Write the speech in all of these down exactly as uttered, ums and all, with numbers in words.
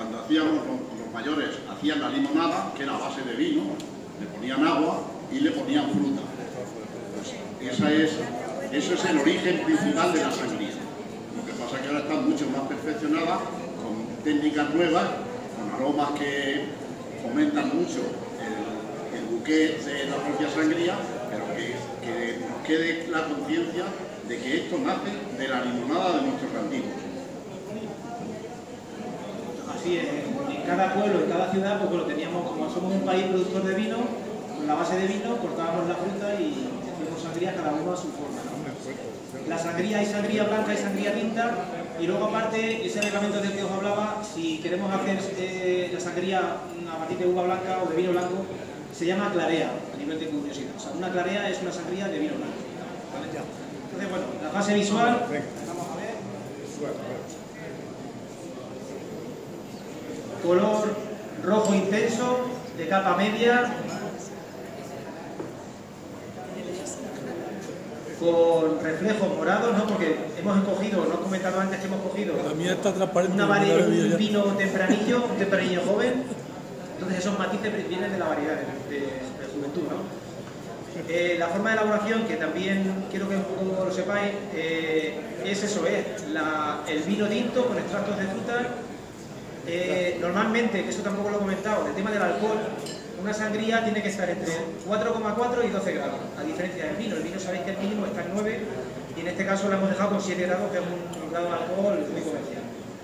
cuando hacíamos los, los mayores, hacían la limonada, que era a base de vino, le ponían agua y le ponían fruta. Pues esa es, eso es el origen principal de la sangría. Lo que pasa es que ahora está mucho más perfeccionada, con técnicas nuevas, con aromas que fomentan mucho el, el buqué de la propia sangría, pero que, que nos quede la conciencia de que esto nace de la limonada de nuestros antiguos. Así es, en cada pueblo, en cada ciudad, pues bueno, teníamos, como somos un país productor de vino, con la base de vino cortábamos la fruta y hacíamos sangría cada uno a su forma, ¿no? La sangría, hay sangría blanca y sangría tinta, y luego aparte, ese reglamento del que os hablaba, si queremos hacer eh, la sangría a partir de uva blanca o de vino blanco, se llama clarea, a nivel de curiosidad. O sea, una clarea es una sangría de vino blanco, ¿vale? Entonces, bueno, la fase visual, vamos a ver. Color rojo intenso, de capa media, con reflejos morados, ¿no? Porque hemos escogido, no he comentado antes que hemos cogido la mía está transparente, una variedad, un vino tempranillo, un tempranillo joven, entonces esos matices vienen de la variedad de, de, de juventud, ¿no? Eh, la forma de elaboración, que también quiero que un poco lo sepáis, eh, es eso, es la, el vino tinto con extractos de frutas. Eh, normalmente, que eso tampoco lo he comentado, el tema del alcohol, una sangría tiene que estar entre cuatro coma cuatro y doce grados, a diferencia del vino. El vino sabéis que el mínimo está en nueve y en este caso lo hemos dejado con siete grados, que es un, un grado de alcohol muy comercial.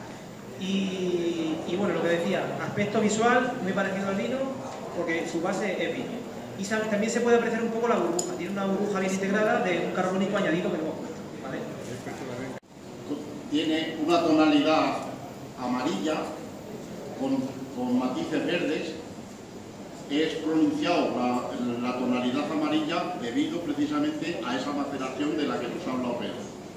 Y, y bueno, lo que decía, aspecto visual muy parecido al vino, porque su base es vino. Y sabe, también se puede apreciar un poco la burbuja, tiene una burbuja bien integrada de un carbónico añadido que le hemos puesto, ¿vale? Tiene una tonalidad amarilla con, con matices verdes. Es pronunciado la, la tonalidad amarilla debido precisamente a esa maceración de la que nos ha hablado Pedro.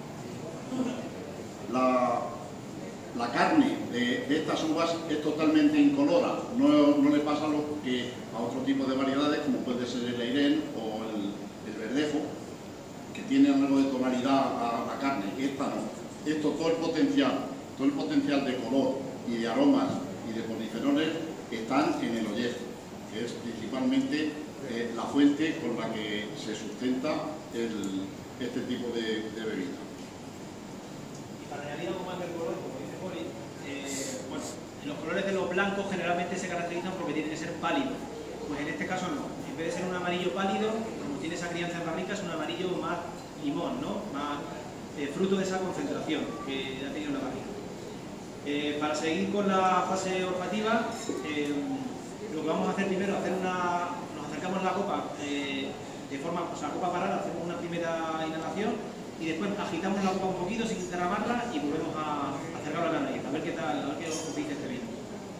La, la carne de, de estas uvas es totalmente incolora, no, no le pasa lo que a otro tipo de variedades como puede ser el Eirén o el, el verdejo, que tienen algo de tonalidad a la carne. Esta no. Esto, todo el potencial, todo el potencial de color y de aromas y de polifenoles están en el ollejo, que es principalmente eh, la fuente con la que se sustenta el, este tipo de, de bebida. Y para añadir algo más del color, como dice Poli, eh, bueno, los colores de los blancos generalmente se caracterizan porque tienen que ser pálidos, pues en este caso no. En vez de ser un amarillo pálido, como tiene esa crianza en barrica, es un amarillo más limón, ¿no? Más eh, fruto de esa concentración que ha tenido la barrica. Eh, para seguir con la fase olfativa, eh, lo que vamos a hacer primero es hacer una, nos acercamos a la copa eh, de forma, o sea, copa parada, hacemos una primera inhalación y después agitamos la copa un poquito sin derramarla y volvemos a acercarlo a la nariz, a ver qué tal, a ver qué os dice este vino.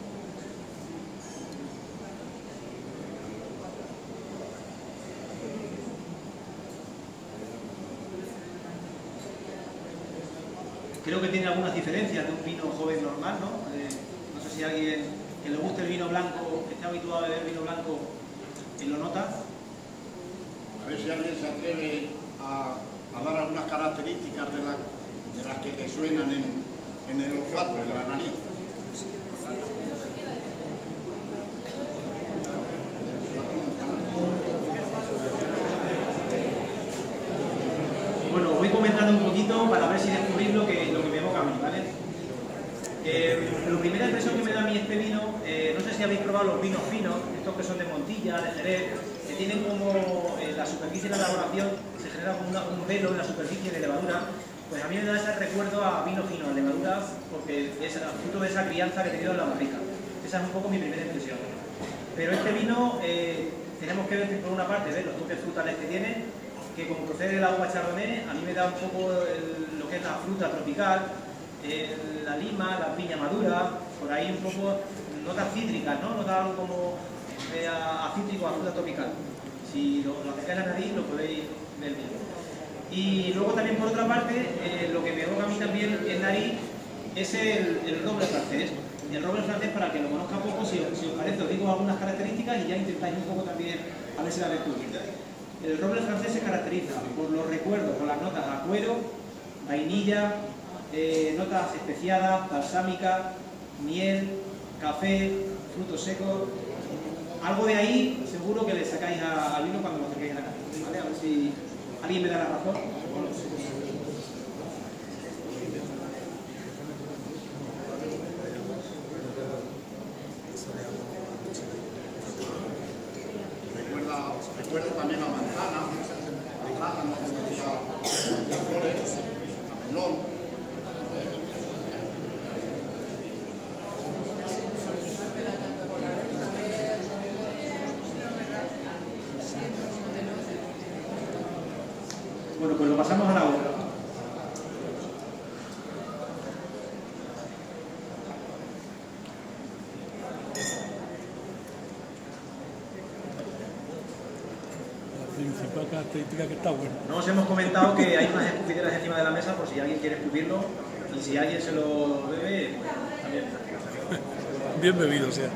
Creo que tiene algunas diferencias de un vino joven normal, ¿no? Eh, no sé si alguien que le guste el vino blanco, que esté habituado a beber vino blanco, eh, lo nota. A ver si alguien se atreve a, a dar algunas características de, la, de las que le suenan en, en el olfato, en la nariz. Bueno, voy comentando un poquito para ver si descubrís lo que, lo que me evoca a mí, ¿vale? Eh, la primera impresión que me da a mí este vino, eh, no sé si habéis probado los vinos finos, estos que son de Montilla, de Jerez, que tienen como eh, la superficie de la elaboración, se genera como una, un velo en la superficie de levadura, pues a mí me da ese recuerdo a vino fino, a levadura, porque es el fruto de esa crianza que he tenido en la barrica. Esa es un poco mi primera impresión. Pero este vino, eh, tenemos que ver por una parte, ver los toques frutales que tiene, que como procede del agua chardonnay, a mí me da un poco el, lo que es la fruta tropical, el, la lima, la piña madura, por ahí un poco notas cítricas, ¿no? Notas algo como eh, a, a cítrico, a fruta tropical. Si lo, lo acercáis a la nariz lo podéis ver bien. Y luego también por otra parte, eh, lo que me evoca a mí también en nariz es el, el roble francés. El roble francés, para que lo conozca poco, si, si os parece, os digo algunas características y ya intentáis un poco también a ver si la descubrís. El roble francés se caracteriza por los recuerdos, por las notas a cuero, vainilla, eh, notas especiadas, balsámicas, miel, café, frutos secos. Algo de ahí seguro que le sacáis al vino cuando lo acerquéis a la casa, ¿vale? A ver si alguien me da la razón. Recuerda, recuerda también a manzana, a plátano, como decía, a flores, a melón. Bueno, pues lo pasamos a la boca. La principal característica que está buena. No os hemos comentado que hay unas escupideras encima de la mesa por si alguien quiere escupirlo y si alguien se lo bebe, pues también. Bien bebido, o sea.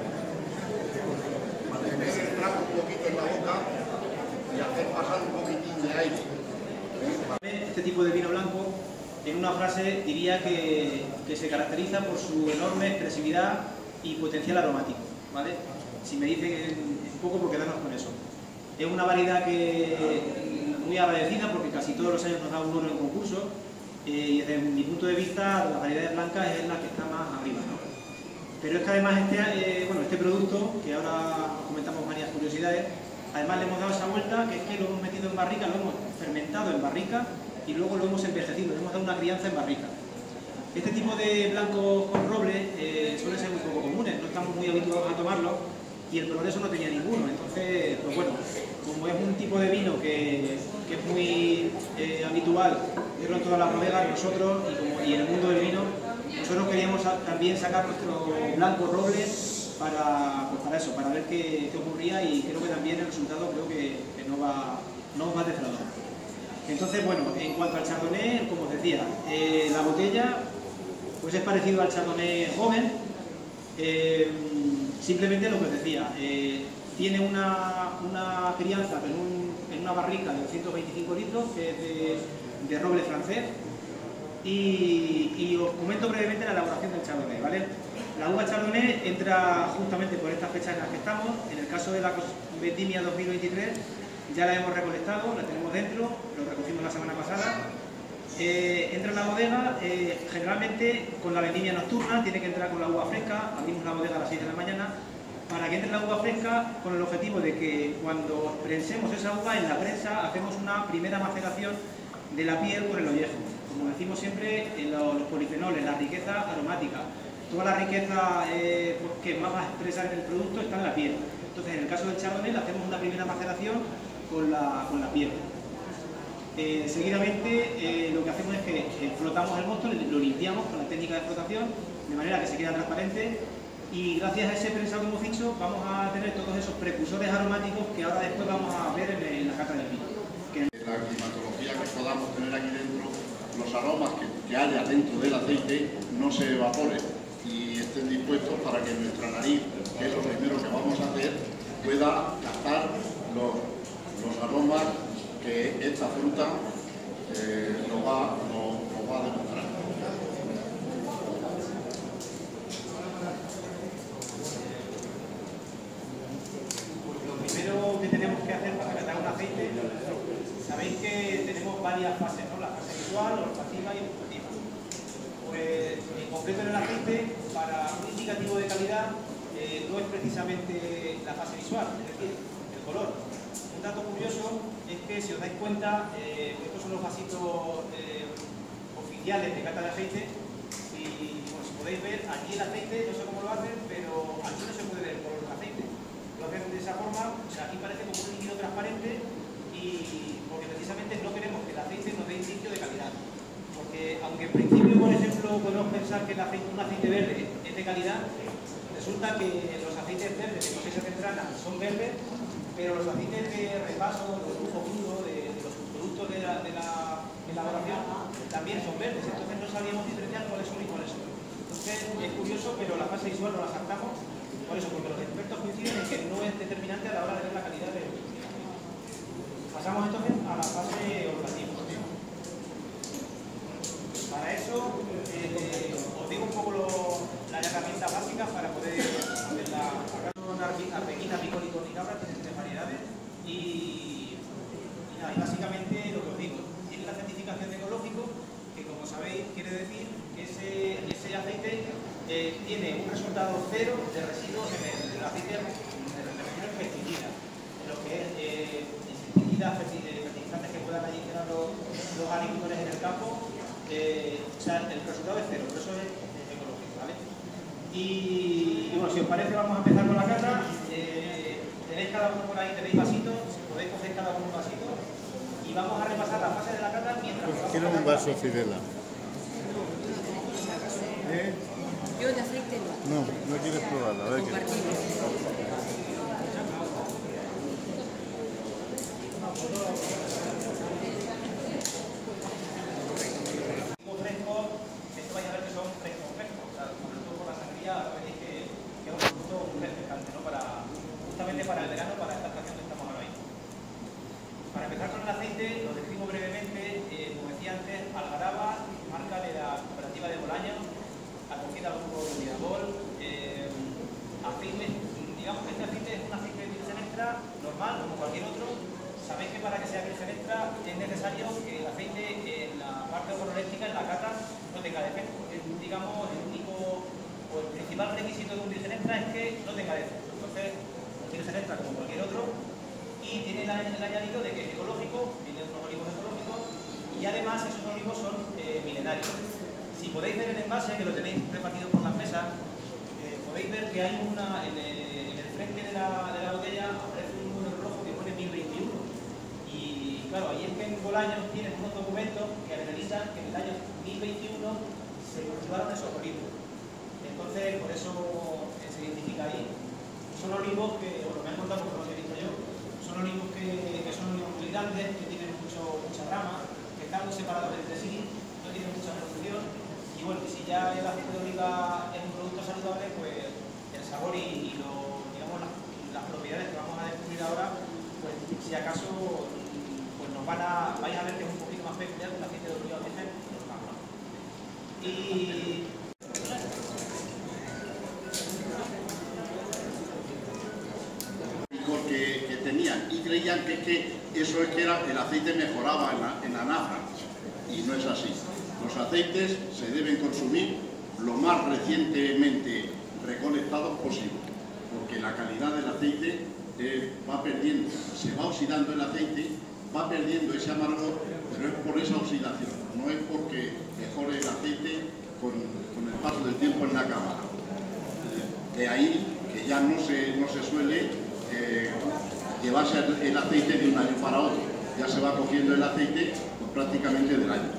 Mantener el trago un poquito en la boca y hacer pasar un poquitín de aire. Este tipo de vino blanco, en una frase, diría que, que se caracteriza por su enorme expresividad y potencial aromático, ¿vale? Si me dicen un poco, por quedarnos con eso. Es una variedad que muy agradecida porque casi todos los años nos da un oro en concurso eh, y desde mi punto de vista las variedades blancas es la que está más arriba, ¿no? Pero es que además este, eh, bueno, este producto, que ahora comentamos varias curiosidades, además le hemos dado esa vuelta, que es que lo hemos metido en barrica, lo hemos fermentado en barrica y luego lo hemos envejecido, le hemos dado una crianza en barrica. Este tipo de blancos con roble eh, suelen ser muy poco comunes, no estamos muy habituados a tomarlo y el progreso no tenía ninguno. Entonces, pues bueno, como es un tipo de vino que, que es muy eh, habitual verlo en todas las bodegas, nosotros y, como, y en el mundo del vino, nosotros queríamos también sacar nuestro blanco roble para, pues para eso, para ver qué, qué ocurría y creo que también el resultado creo que, que no va, no va a defraudar. Entonces, bueno, en cuanto al chardonnay, como os decía, eh, la botella pues es parecido al chardonnay joven, eh, simplemente lo que os decía, eh, tiene una, una crianza en, un, en una barrica de doscientos veinticinco litros, que es de, de roble francés, y, y os comento brevemente la elaboración del chardonnay, ¿vale? La uva chardonnay entra justamente por estas fechas en las que estamos. En el caso de la vendimia dos mil veintitrés ya la hemos recolectado, la tenemos dentro, lo recogimos la semana pasada. Eh, entra en la bodega, eh, generalmente con la vendimia nocturna, tiene que entrar con la uva fresca, abrimos la bodega a las seis de la mañana, para que entre la uva fresca con el objetivo de que cuando prensemos esa uva, en la prensa hacemos una primera maceración de la piel con el ollejo. Como decimos siempre, en los, los polifenoles, la riqueza aromática, toda la riqueza eh, que más va a expresar en el producto está en la piel. Entonces, en el caso del chardonnay, hacemos una primera maceración con la, con la piel. Eh, seguidamente, eh, lo que hacemos es que eh, flotamos el mosto, lo limpiamos con la técnica de flotación, de manera que se queda transparente, y gracias a ese prensado que hemos hecho, vamos a tener todos esos precursores aromáticos que ahora después vamos a ver en, en la cata del vino. Que... La climatología que podamos tener aquí dentro, los aromas que, que haya dentro del aceite no se evaporen y estén dispuestos para que nuestra nariz, que es lo primero que vamos a hacer, pueda captar los, los aromas que esta fruta eh, lo, va, lo, lo va a demostrar. Lo primero que tenemos que hacer para catar un aceite, sabéis que tenemos varias fases, ¿no? La fase visual, olfativa y gustativa. Pues en concreto en el aceite, para un indicativo de calidad, eh, no es precisamente la fase visual, es decir, el color. Un dato curioso es que, si os dais cuenta, eh, estos son los vasitos eh, oficiales de cata de aceite y, bueno, si podéis ver, aquí el aceite, no sé cómo lo hacen, pero aquí no se puede ver el color del aceite. Lo hacen de esa forma, o sea, aquí parece como un líquido transparente y porque precisamente no queremos que el aceite nos dé indicio de calidad. Porque aunque en principio, por ejemplo, podemos pensar que el aceite, un aceite verde es de calidad, resulta que los aceites verdes de cosecha temprana son verdes, pero los aceites de repaso, de lujo crudo, de, de los productos de la, de la elaboración, también son verdes. Entonces no sabíamos diferenciar cuáles son y cuáles son. Entonces es curioso, pero la fase visual no la saltamos, por eso, porque los expertos coinciden en que no es determinante a la hora de ver la calidad del aceite. Pasamos entonces a la fase olfativa. Para eso, eh, os digo un poco lo, las herramientas básicas para poder Y, y nada, y básicamente lo que os digo, tiene la certificación de ecológico, que como sabéis quiere decir que ese, ese aceite eh, tiene un resultado cero de residuos en el, en el aceite de, de pesticidas, en lo que es eh, insecticidas, fertilizantes que puedan adicionar los, los agricultores en el campo. Eh, o sea, el resultado es cero, por eso es, es ecológico, ¿vale? Y, y bueno, si os parece vamos a empezar con la cata. Eh, tenéis cada uno por ahí, tenéis vasitos, podéis coger cada uno un vasito y vamos a repasar la fase de la cata mientras... Pues quiero un vaso, Fidela. ¿Eh? Yo de aceite no. No, no quieres probarla, a ver qué. Compartimos. Frescos, esto vais a ver que son frescos frescos, o sea, sobre todo por la sangría, veréis que, que es un producto muy refrescante, ¿no? Para, justamente para el verano, para esta estación que estamos ahora mismo. Para empezar con el aceite, lo describo brevemente, eh, como decía antes, Algaraba, marca de la cooperativa de Bolaños, acogida al grupo de Mirabol, eh, aceite, digamos que este aceite es un aceite de virgen extra normal, como cualquier otro. Sabéis que para que sea virgen extra es necesario que el aceite en la parte organoléptica, en la cata, no tenga defecto. Es, digamos, el único o el principal requisito de un virgen extra es que no tenga defecto. Entonces, un virgen extra como cualquier otro, y tiene el, el añadido de que es ecológico, viene de unos olivos ecológicos, y además esos olivos son eh, milenarios. Si podéis ver el envase, que lo tenéis repartido por las mesas, eh, podéis ver que hay una, en el, en el frente de la, de la botella aparece un número rojo que pone mil veintiuno. Y claro, ahí es que en Bolaños tienen unos documentos que analizan que en el año mil veintiuno se cultivaron esos olivos. Entonces, por eso eh, se identifica ahí. Son olivos que, bueno, me han contado porque los he visto yo, son olivos que, que son olivos muy grandes, que tienen mucho, mucha rama, que están separados entre sí, no tienen mucha producción. Y bueno, si ya el aceite de oliva es un producto saludable, pues el sabor y, y lo, digamos, las, las propiedades que vamos a descubrir ahora, pues si acaso pues nos van a, vais a ver que es un poquito más peculiar que el aceite de oliva virgen normal, ¿no? Y que, que tenían y creían que, que eso es que era, el aceite mejoraba en la, en la nafra, y no es así. Los aceites se deben consumir lo más recientemente recolectados posible, porque la calidad del aceite eh, va perdiendo, se va oxidando el aceite, va perdiendo ese amargor, pero es por esa oxidación, no es porque mejore el aceite con, con el paso del tiempo en la cámara. De ahí que ya no se, no se suele eh, llevarse el aceite de un año para otro, ya se va cogiendo el aceite pues, prácticamente del año.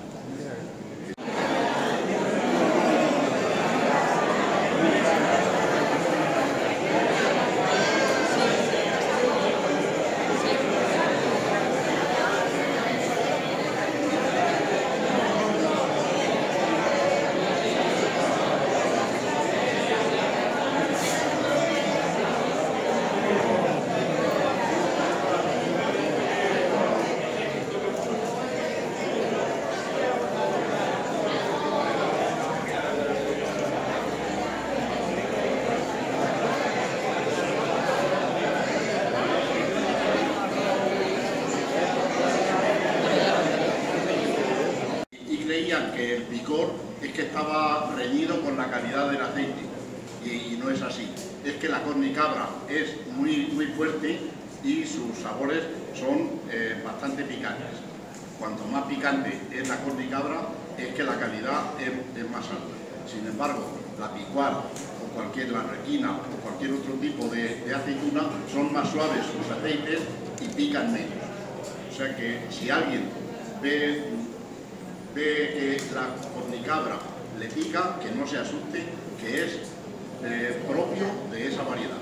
Que el picor es que estaba reñido con la calidad del aceite y, y no es así. Es que la cornicabra es muy, muy fuerte y sus sabores son eh, bastante picantes. Cuanto más picante es la cornicabra, es que la calidad es, es más alta. Sin embargo, la picual o cualquier la requina o cualquier otro tipo de, de aceituna son más suaves sus aceites y pican menos. O sea que si alguien ve ve que la cornicabra le pica, que no se asuste, que es eh, propio de esa variedad.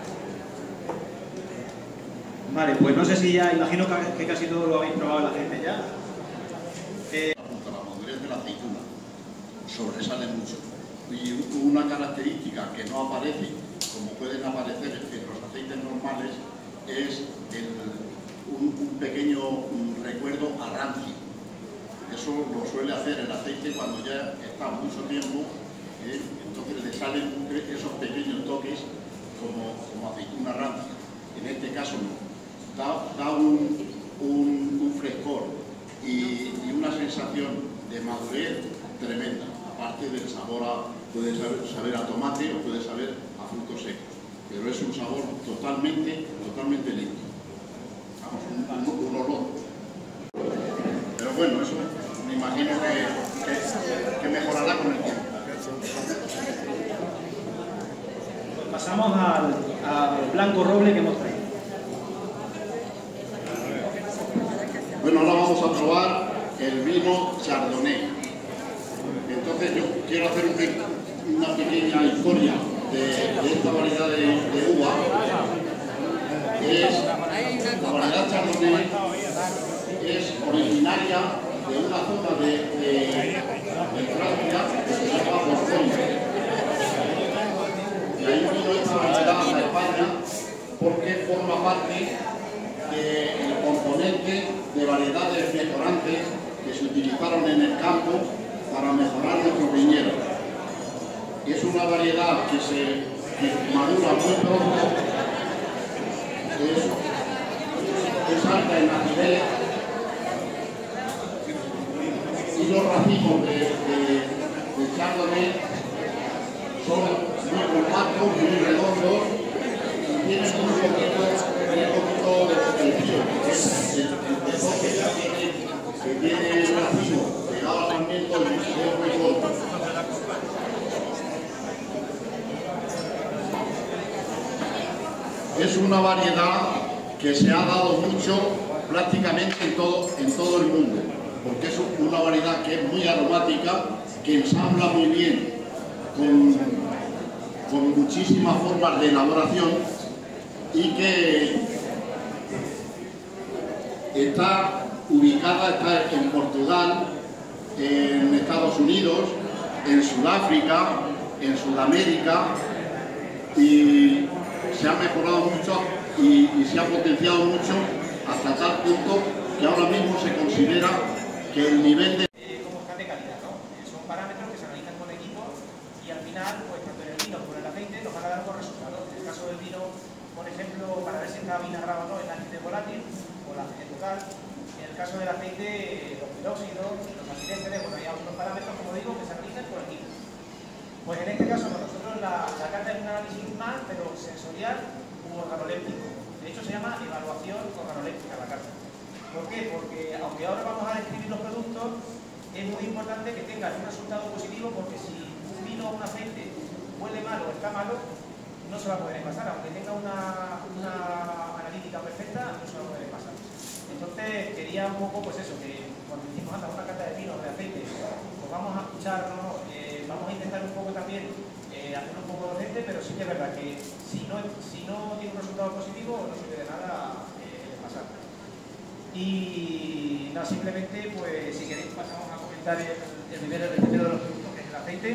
Vale, pues no sé si ya, imagino que casi todo lo habéis probado la gente ya. Eh... La madurez de la aceituna sobresale mucho. Y una característica que no aparece, como pueden aparecer en los aceites normales, es el, un, un pequeño un recuerdo a rancio. Eso lo suele hacer el aceite cuando ya está mucho tiempo, ¿eh? Entonces le salen esos pequeños toques como, como aceituna rancia. En este caso no. Da, da sabor a, puede saber, saber a tomate o puede saber a frutos secos, pero es un sabor totalmente, totalmente limpio. Vamos, un, un, un olor. Pero bueno, eso me imagino que, que, que mejorará con el tiempo. Pasamos al, al blanco roble que hemos traído. Bueno, ahora vamos a probar el vino Chardonnay. Entonces yo quiero hacer un, una pequeña historia de, de esta variedad de, de uva. Es, la variedad Chardonnay es originaria de una zona de, de, de Francia que se llama Borgoña. Y ahí vino esta variedad a España porque forma parte del componente de variedades mejorantes que se utilizaron en el campo para mejorar nuestros viñedos. Es una variedad que se que madura muy pronto, es, es alta en acidez y los racimos de, de, de Chardonnay son muy compactos, muy redondos y tienen un poquito, un poquito de frío, que es el, el toque que tiene, que tiene el racimo pegado al sarmiento y es muy corto. Es una variedad que se ha dado mucho prácticamente en todo, en todo el mundo, porque es una variedad que es muy aromática, que ensambla muy bien con, con muchísimas formas de elaboración y que está ubicada está en Portugal, en Estados Unidos, en Sudáfrica, en Sudamérica, y se ha mejorado mucho y, y se ha potenciado mucho hasta tal punto que ahora mismo se considera que el nivel de... Eh, como está de calidad, ¿no? Eh, son parámetros que se analizan con el equipo y al final, pues tanto en el vino como en el aceite nos van a dar unos resultados. En el caso del vino, por ejemplo, para ver si está vinagrado o no, el ácido volátil o el ácido local. En el caso del aceite, los peróxidos, los acidentes, bueno, hay algunos parámetros, como digo, que se analizan por el equipo. Pues en este caso, para nosotros la, la carta es un análisis más, pero sensorial u organoléptico. De hecho, se llama evaluación organoléptica la carta. ¿Por qué? Porque aunque ahora vamos a describir los productos, es muy importante que tengan un resultado positivo, porque si un vino o un aceite huele mal o está malo, no se va a poder envasar. Aunque tenga una, una analítica perfecta, no se va a poder envasar. Entonces quería un poco, pues eso, que cuando hicimos anda una cata de vino o de aceite, pues vamos a escuchar, ¿no? eh, vamos a intentar un poco también eh, hacer un poco docente, pero sí que es verdad que si no, si no tiene un resultado positivo, no sirve de nada eh, pasar. Y no, simplemente, pues si queréis pasamos a comentar el, el primero el primero de los productos, que es el aceite.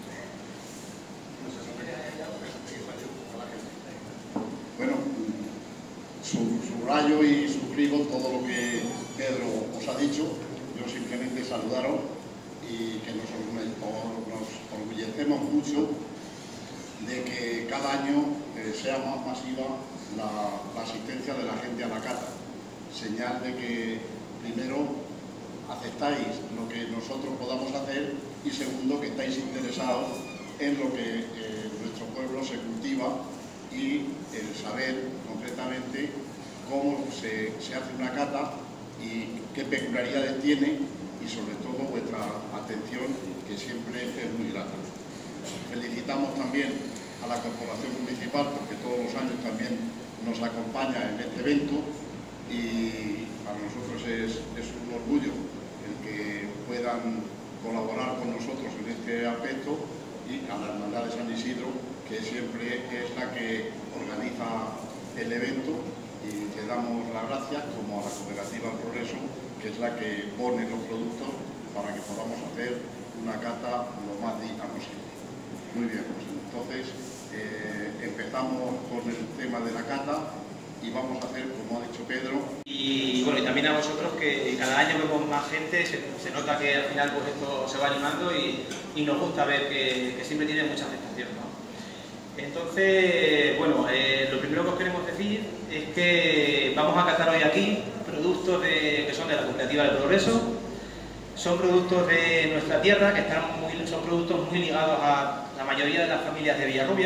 Bueno, subrayo y suscribo todo lo que Pedro os ha dicho. Yo simplemente saludaros y que nos, nos orgullecemos mucho de que cada año eh, sea más masiva la, la asistencia de la gente a la cata. Señal de que, primero, aceptáis lo que nosotros podamos hacer y, segundo, que estáis interesados en lo que eh, nuestro pueblo se cultiva y el saber concretamente cómo se, se hace una cata y qué peculiaridades tiene y, sobre todo, vuestra atención, que siempre es muy grata. Felicitamos también a la Corporación Municipal, porque todos los años también nos acompaña en este evento, y para nosotros es, es un orgullo el que puedan colaborar con nosotros en este aspecto, y a la Hermandad de San Isidro, que siempre es la que organiza el evento, y le damos las gracias, como a la Cooperativa Progreso, que es la que pone los productos para que podamos hacer una cata lo más digna posible. Muy bien, pues entonces eh, empezamos con el tema de la cata y vamos a hacer, como ha dicho Pedro. Y bueno, y también a vosotros, que cada año vemos más gente, se, se nota que al final pues esto se va animando y, y nos gusta ver que, que siempre tiene mucha aceptación, ¿no? Entonces, bueno, eh, lo primero que os queremos decir es que vamos a catar hoy aquí productos de, que son de la Cooperativa del Progreso. son productos de nuestra tierra, que están muy, son productos muy ligados a la mayoría de las familias de Villarrubia.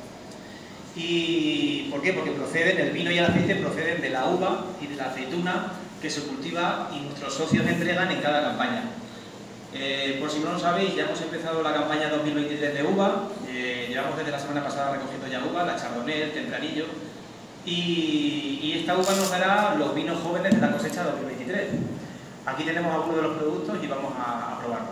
¿Y por qué? Porque proceden, el vino y el aceite proceden de la uva y de la aceituna que se cultiva y nuestros socios entregan en cada campaña. Eh, por si no lo sabéis, ya hemos empezado la campaña dos mil veintitrés de uva, eh, llevamos desde la semana pasada recogiendo ya uva, la Chardonnay, el Tempranillo, y, y esta uva nos dará los vinos jóvenes de la cosecha dos mil veintitrés. Aquí tenemos algunos de los productos y vamos a, a probarlos.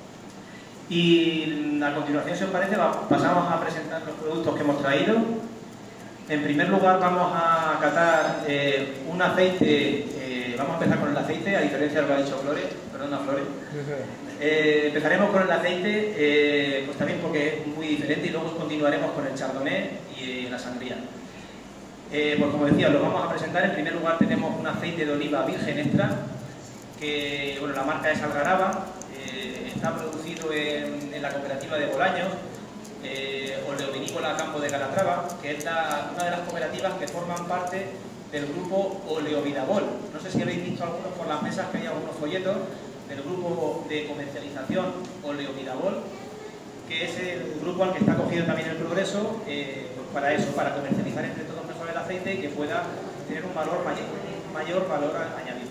Y a continuación, si os parece, va, pasamos a presentar los productos que hemos traído. En primer lugar vamos a catar eh, un aceite, eh, vamos a empezar con el aceite, a diferencia de lo que ha dicho Flores, perdona Flores. Eh, empezaremos con el aceite, eh, pues también porque es muy diferente, y luego continuaremos con el Chardonnay y eh, la sangría. Eh, pues como decía, lo vamos a presentar. En primer lugar tenemos un aceite de oliva virgen extra, que bueno, la marca es Algaraba, eh, está producido en, en la cooperativa de Bolaños, eh, Oleovinícola Campo de Calatrava, que es la, una de las cooperativas que forman parte del grupo Oleovidabol. No sé si habéis visto algunos por las mesas, que hay algunos folletos del grupo de comercialización Oleovidabol, que es el grupo al que está acogido también el Progreso, eh, pues para eso, para comercializar entre todos mejor el aceite y que pueda tener un valor mayor, mayor valor añadido.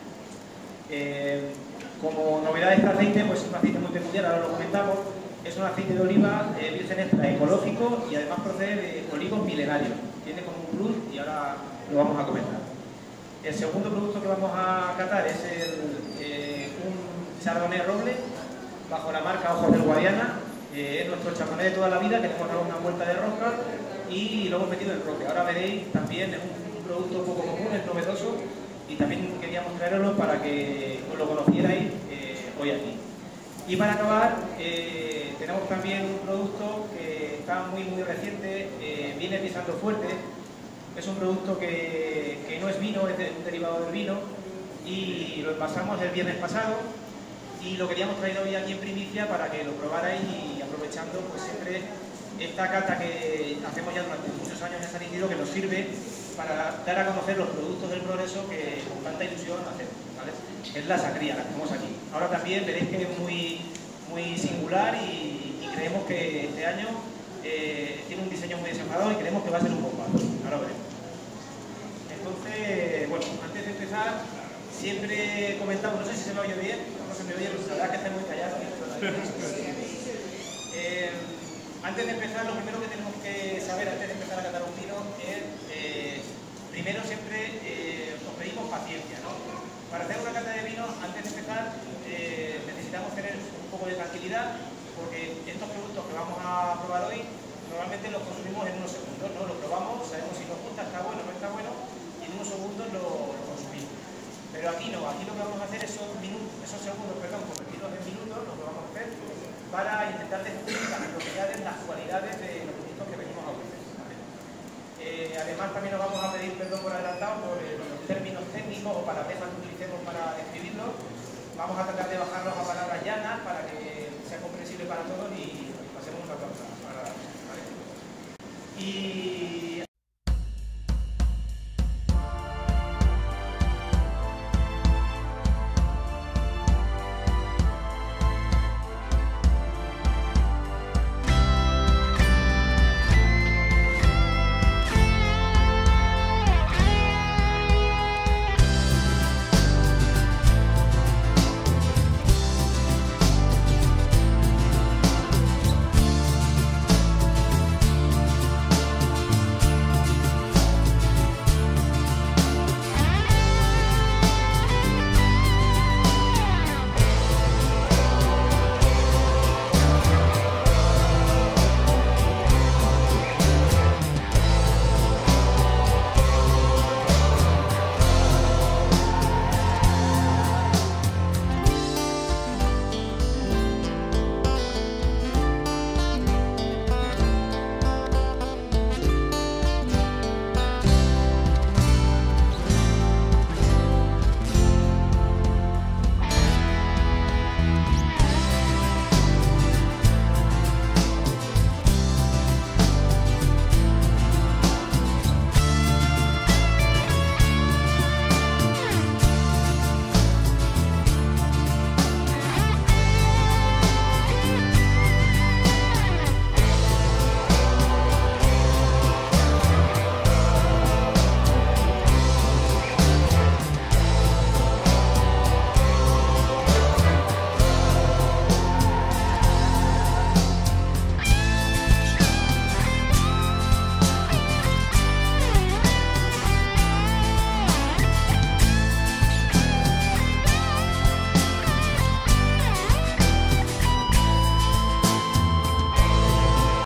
Eh, como novedad de este aceite, pues es un aceite muy peculiar, ahora lo comentamos. Es un aceite de oliva eh, virgen extra ecológico y además procede de olivos milenarios. Tiene como un plus y ahora lo vamos a comentar. El segundo producto que vamos a catar es el, eh, un Chardonnay Roble bajo la marca Ojos del Guadiana. Eh, es nuestro Chardonnay de toda la vida, que le hemos dado una vuelta de rosca y lo hemos metido en el roble. Ahora veréis, también es un, un producto un poco común, es novedoso, y también queríamos traerlo para que os lo conocierais eh, hoy aquí. Y para acabar, eh, tenemos también un producto que está muy muy reciente, eh, viene pisando fuerte. Es un producto que, que no es vino, es de, un derivado del vino, y lo envasamos el viernes pasado y lo queríamos traer hoy aquí en primicia para que lo probarais, y aprovechando pues siempre esta cata que hacemos ya durante muchos años en San Isidro, que nos sirve para dar a conocer los productos del Progreso que con tanta ilusión hacemos, ¿vale? Es la sangría, la que tenemos aquí. Ahora también veréis que es muy, muy singular y, y creemos que este año eh, tiene un diseño muy desenfadado y creemos que va a ser un bombazo. Ahora veremos. Entonces, bueno, antes de empezar, siempre comentamos, no sé si se me oye bien, no se me oye, la verdad es que estoy muy callado. eh, antes de empezar, lo primero que tenemos que saber, antes de empezar a catar un vino, es, eh, primero siempre eh, os pedimos paciencia, ¿no? Para hacer una cata de vino, antes de empezar, eh, necesitamos tener un poco de tranquilidad, porque estos productos que vamos a probar hoy, normalmente los consumimos en unos segundos, ¿no? Lo probamos, sabemos si nos gusta, está bueno, no está bueno, y en unos segundos lo, lo consumimos. Pero aquí no, aquí lo que vamos a hacer es esos, minutos, esos segundos, perdón, convertirlos en minutos, lo que vamos a hacer para intentar descubrir las propiedades, las cualidades de los productos que venimos a ofrecer. Eh, además, también nos vamos a pedir perdón por adelantado por eh, los términos técnicos o palabrejas que utilicemos para describirlos. Vamos a tratar de bajarlos a palabras llanas para que sea comprensible para todos y, y pasemos una cosa agradable, ¿vale? Y